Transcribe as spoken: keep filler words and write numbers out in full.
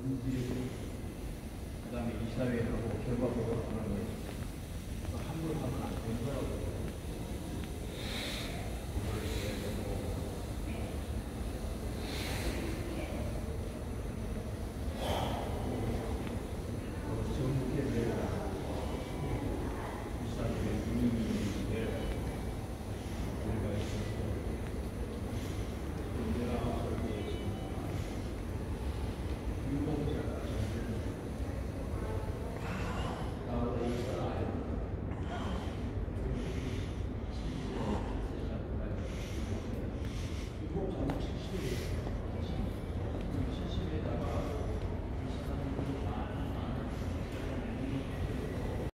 문제고 그다음에 이사회하고 결과 보고를 하는 거예요. 함부로 하면 안 되는 거라고.